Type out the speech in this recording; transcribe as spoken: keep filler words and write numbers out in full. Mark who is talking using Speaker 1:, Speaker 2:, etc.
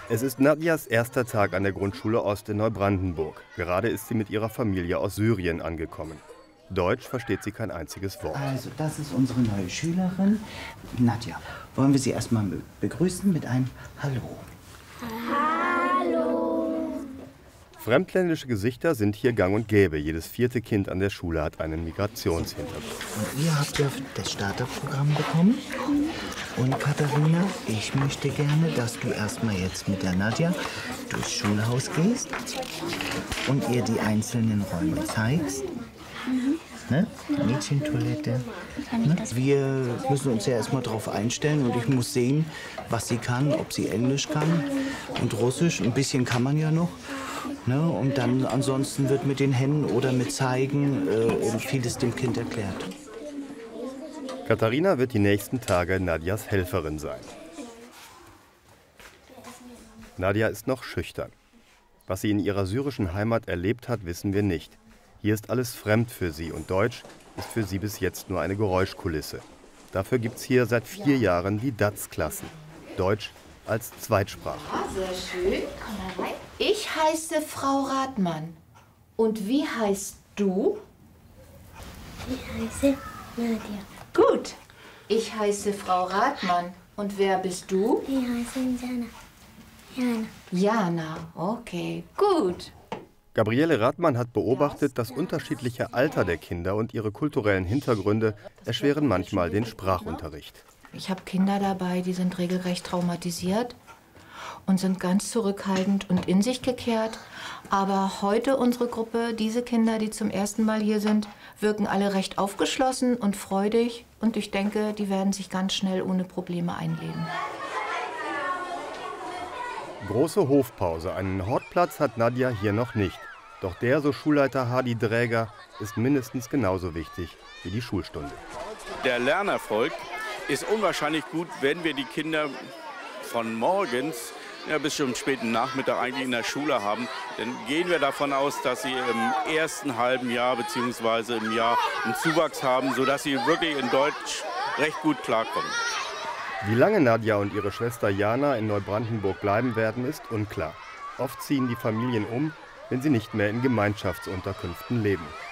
Speaker 1: Es ist Nadjas erster Tag an der Grundschule Ost in Neubrandenburg. Gerade ist sie mit ihrer Familie aus Syrien angekommen. Deutsch versteht sie kein einziges Wort.
Speaker 2: Also, das ist unsere neue Schülerin, Nadja. Wollen wir sie erstmal begrüßen mit einem Hallo?
Speaker 3: Hallo.
Speaker 1: Fremdländische Gesichter sind hier gang und gäbe. Jedes vierte Kind an der Schule hat einen Migrationshintergrund.
Speaker 2: Und ihr habt ja das Starterprogramm bekommen. Und Katharina, ich möchte gerne, dass du erstmal jetzt mit der Nadja durchs Schulhaus gehst und ihr die einzelnen Räume zeigst.
Speaker 3: Mhm.
Speaker 2: Ne? Mädchentoilette. Ne? Wir müssen uns ja erstmal darauf einstellen und ich muss sehen, was sie kann, ob sie Englisch kann und Russisch. Ein bisschen kann man ja noch. Ne? Und dann ansonsten wird mit den Händen oder mit Zeigen äh, vieles dem Kind erklärt.
Speaker 1: Katharina wird die nächsten Tage Nadjas Helferin sein. Nadja ist noch schüchtern. Was sie in ihrer syrischen Heimat erlebt hat, wissen wir nicht. Hier ist alles fremd für sie und Deutsch ist für sie bis jetzt nur eine Geräuschkulisse. Dafür gibt es hier seit vier Jahren die D A Z-Klassen. Deutsch als Zweitsprache.
Speaker 4: Ah, sehr schön. Komm mal rein. Ich heiße Frau Rathmann. Und wie heißt du?
Speaker 3: Ich heiße Nadja.
Speaker 4: Gut. Ich heiße Frau Rathmann. Und wer bist du?
Speaker 3: Ich heiße Jana. Jana.
Speaker 4: Jana. Okay, gut.
Speaker 1: Gabriele Rathmann hat beobachtet, das unterschiedliche Alter der Kinder und ihre kulturellen Hintergründe erschweren manchmal den Sprachunterricht.
Speaker 4: Ich habe Kinder dabei, die sind regelrecht traumatisiert und sind ganz zurückhaltend und in sich gekehrt. Aber heute unsere Gruppe, diese Kinder, die zum ersten Mal hier sind, wirken alle recht aufgeschlossen und freudig. Und ich denke, die werden sich ganz schnell ohne Probleme einleben.
Speaker 1: Große Hofpause. Einen Hortplatz hat Nadja hier noch nicht. Doch der, so Schulleiter Hadi Dräger, ist mindestens genauso wichtig wie die Schulstunde.
Speaker 5: Der Lernerfolg ist unwahrscheinlich gut, wenn wir die Kinder von morgens ja, bis zum späten Nachmittag eigentlich in der Schule haben. Dann gehen wir davon aus, dass sie im ersten halben Jahr bzw. im Jahr einen Zuwachs haben, sodass sie wirklich in Deutsch recht gut klarkommen.
Speaker 1: Wie lange Nadja und ihre Schwester Jana in Neubrandenburg bleiben werden, ist unklar. Oft ziehen die Familien um, wenn sie nicht mehr in Gemeinschaftsunterkünften leben.